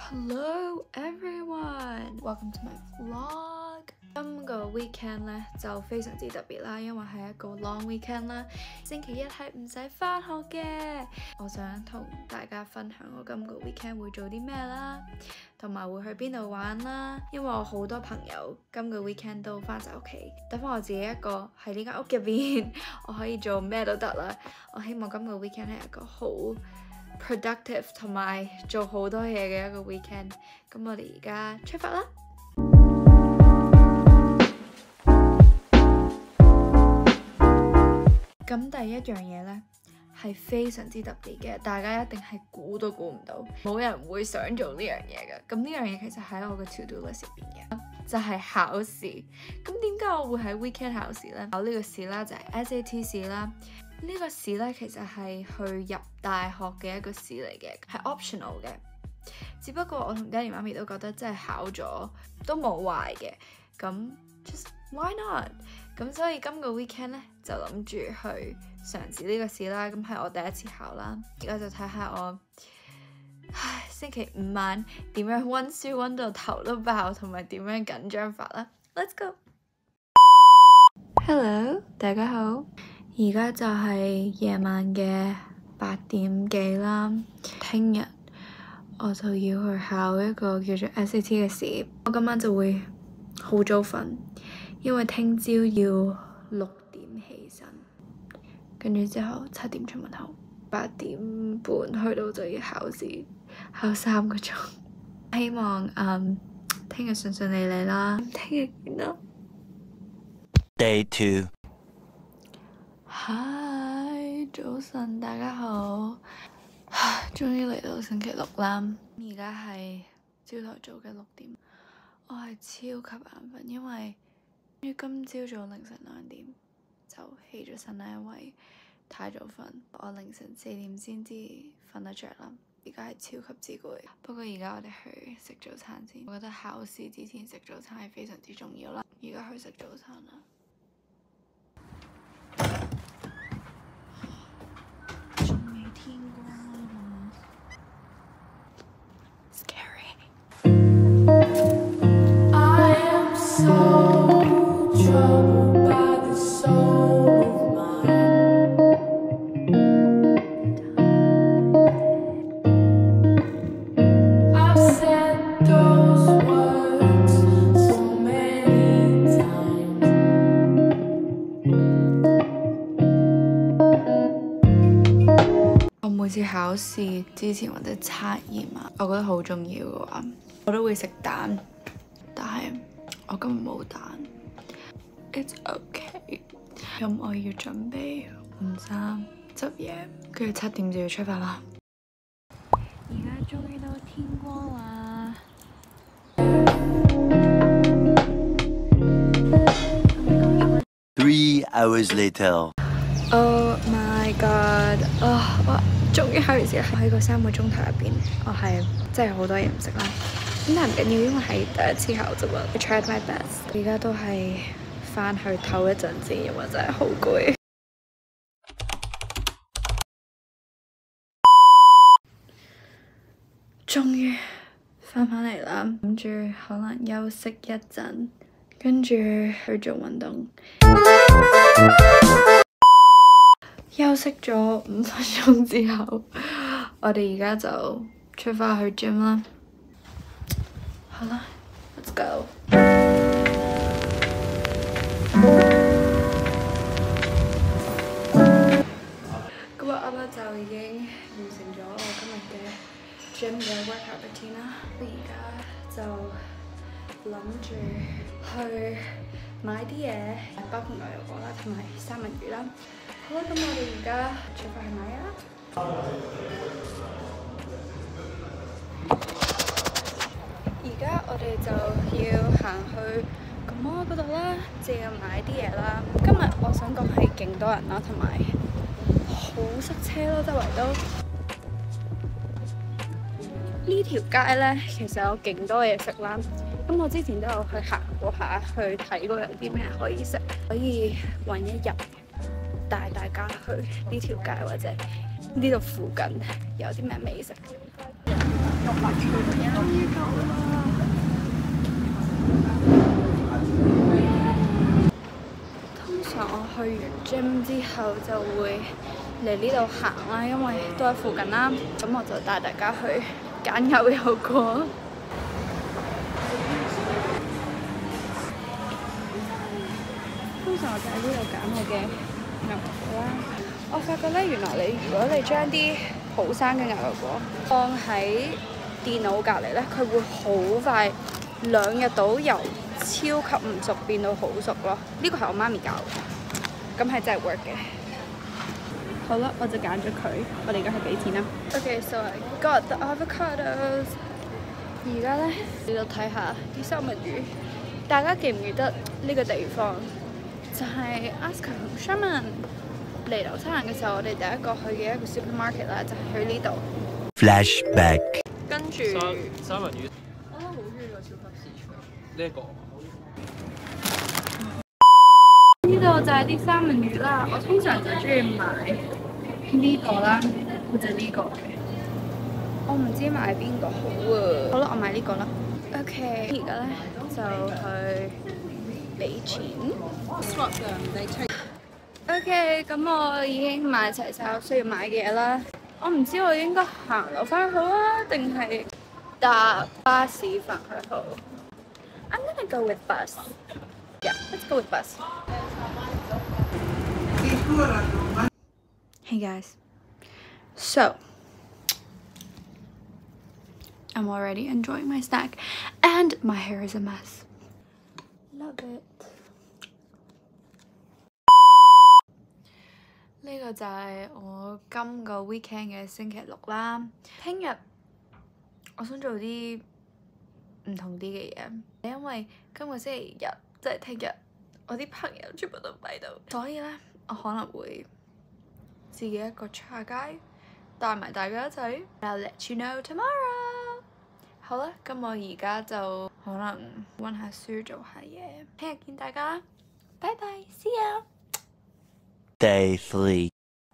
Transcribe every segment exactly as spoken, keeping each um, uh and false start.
Hello everyone, welcome to my vlog. 今個 weekend 咧就非常之特別啦，因為係一個 long weekend 啦。星期一係唔使返學嘅。我想同大家分享我今個 weekend 會做啲咩啦，同埋會去邊度玩啦。因為我好多朋友今個 weekend 都返晒屋企，得返我自己一個喺呢間屋入邊，我可以做咩都得啦。我希望今個 weekend 係一個好productive 同埋做好多嘢嘅一個 weekend， 咁我哋而家出發啦！咁第一樣嘢呢係非常之特別嘅，大家一定係估都估唔到，冇人會想做呢樣嘢嘅。咁呢樣嘢其實喺我嘅 to do list 入邊嘅，就係考試。咁點解我會喺 weekend 考試呢？考呢個試啦，就係 S A T 試啦。呢個試咧其實係去入大學嘅一個試嚟嘅，係 optional 嘅。只不過我同爹哋媽咪都覺得真係考咗都冇壞嘅，咁 just why not？ 咁所以今個 weekend 咧就諗住去嘗試呢個試啦。咁係我第一次考啦，而家就睇下我唉星期五晚點樣溫書溫到頭都爆，同埋點樣緊張法啦。Let's go！ Hello， 大家好。而家就係夜晚嘅八點幾啦，聽日我就要去考一個叫做 S A T 嘅試。我今晚就會好早瞓，因為聽朝要六點起身，跟住之後七點出門口，八點半去到就要考試，考三個鐘。希望嗯聽日順順利利啦，聽日見啦。 Day two。 嗨，早晨，大家好。唉，終於嚟到星期六啦。而家係朝頭早嘅六點，我係超級眼瞓，因為今朝早凌晨兩點就起咗身啦，因為太早瞓。我凌晨四點先至瞓得着啦。而家係超級之攰。不過而家我哋去食早餐先。我覺得考試之前食早餐係非常之重要啦。而家去食早餐啦。天光啦 ，scary。I am so troubled by the soul of mine。I've said those words so many times。我每次考試之前或者測驗啊，我覺得好重要嘅話，我都會食蛋，但係我今日冇蛋。It's okay。咁我要準備換衫、執嘢，跟住七點就要出發啦。而家終於到天光啦。 Three hours later。 Oh my god！ 啊、oh, 我終於考完試啦！喺個三個鐘頭入邊，我係真係好多嘢唔識啦。咁但係唔緊要，因為係第一次考啫嘛。I tried my best。而家都係翻去唞一陣先，因為真係好攰。終於翻返嚟啦，諗住可能休息一陣，跟住去做運動。休息咗五分鐘之後，我哋而家就出發去 gym 啦。好啦 ，Let's go。咁我啱啱就已經完成咗我今日嘅 gym 嘅 workout routine 啦。而家就諗住去買啲嘢，包括牛油果啦，同埋三文魚啦。好啦，咁我哋而家出發去買嘢啦。而家我哋就要行去個 mall 嗰度啦，就要買啲嘢啦。今日我想講係勁多人啦，同埋好塞車咯，周圍都。呢條街咧，其實有勁多嘢食啦。咁我之前都有去行過下，去睇過有啲咩可以食，可以揾一日帶大家去呢條街或者呢度附近有啲咩美食。 通常我去完 gym 之後就會嚟呢度行啦，因為都喺附近啦。咁我就帶大家去揀牛油果。通常我就喺呢度揀我嘅牛油果啦。我發覺咧，原來你如果你將啲好生嘅牛油果放喺電腦隔離咧，佢會好快兩日到由超級唔熟變到好熟咯。呢個係我媽咪教嘅，咁係真係 work 嘅。好啦，我就揀咗佢，我哋而家去俾錢啦。Okay, so I got the avocados。而家咧，你就睇下啲三文魚。大家記唔記得呢個地方？就係 Aska 同 Sherman 嚟紐西蘭嘅時候，我哋第一個去嘅一個 supermarket 啦，就係去呢度。 Flashback。 跟住三文魚， 我覺得好中意個超級市場。 呢一個呢度就係啲三文魚啦，我通常就中意買呢個啦，或者呢個嘅。我唔知買邊個好啊。好啦，我買呢個啦。OK， 而家咧就去俾錢。OK， 咁我已經買齊晒我需要買嘅嘢啦。我唔知我應該行路翻去好啊，定係搭巴士翻去好。I'm gonna go with bus. Yeah, let's go with bus. Hey guys, so I'm already enjoying my snack, and my hair is a mess. Love it. 呢個就係我今個 weekend 嘅星期六啦。聽日我想做啲唔同啲嘅嘢，因為今個星期日即係聽日，我啲朋友全部都唔喺度，所以咧我可能會自己一個出下街，帶埋大家一齊。I'll let you know tomorrow。好啦，咁我而家就可能溫下書做下嘢，聽日見大家，拜拜 ，see ya。Day three。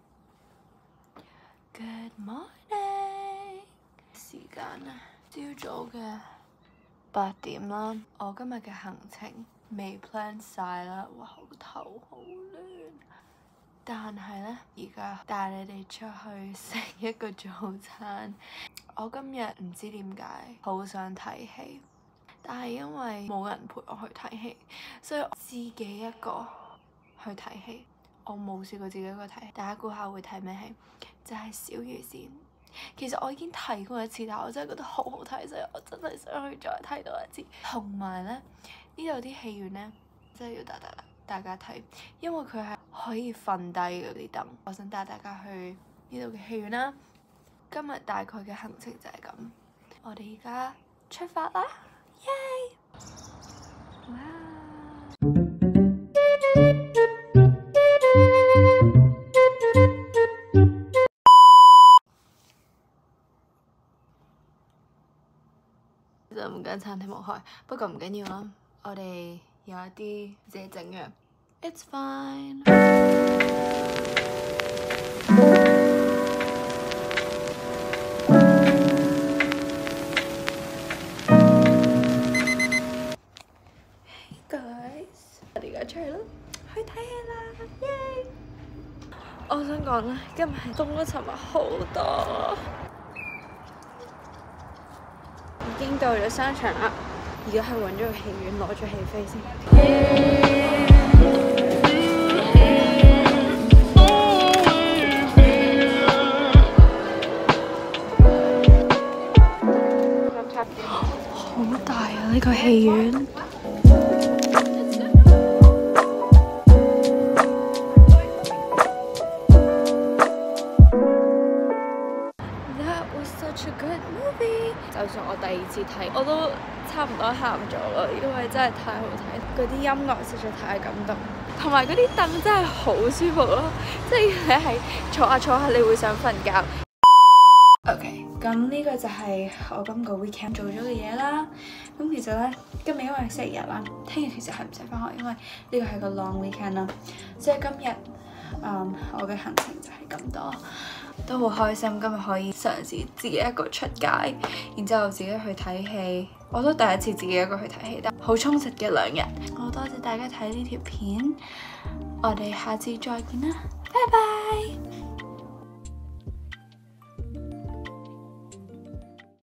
Good morning。時間啊，朝早嘅八點啦。我今日嘅行程未 plan 晒啦，哇，好頭好亂。但係咧，而家帶你哋出去食一個早餐。我今日唔知點解好想睇戲，但係因為冇人陪我去睇戲，所以我自己一個去睇戲。我冇試過自己一個睇戲，大家估下會睇咩戲？就係、是《小魚仙》。其實我已經睇過一次，但係我真係覺得好好睇，所以我真係想去再睇多一次。同埋咧，呢度啲戲院咧真係要帶大大家睇，因為佢係可以瞓低嗰啲凳。我想帶大家去呢度嘅戲院啦。今日大概嘅行程就係咁，我哋而家出發啦，耶！哇！就唔間餐廳冇開，不過唔緊要啦，我哋有一啲自己整嘅 ，It's fine。出嚟啦，去睇戲啦，耶！我想講咧，今日係凍咗尋日好多，已經到咗商場啦，而家係揾咗個戲院攞咗戲飛先。好大啊！呢個戲院。就算我第二次睇，我都差唔多喊咗啦，因為真係太好睇，嗰啲音樂實在太感動，同埋嗰啲凳真係好舒服咯，即係你係坐下坐下你會想瞓覺。OK， 咁呢個就係我今個 weekend 做咗嘅嘢啦。咁其實咧，今日因為係星期日啦，聽日其實係唔使返學，因為呢個係個 long weekend 啦。所以今日，嗯，我嘅行程就係咁多。 都好開心今日可以嘗試自己一個出街，然之後自己去睇戲。我都第一次自己一個去睇戲，但好充實嘅兩日。好多謝大家睇呢條片，我哋下次再見啦，拜拜。